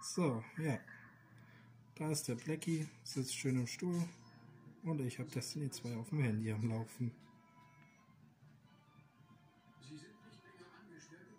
So, ja. Da ist der Blackie, sitzt schön im Stuhl und ich habe Destiny 2 auf dem Handy am Laufen. Sie sind nicht länger angestellt.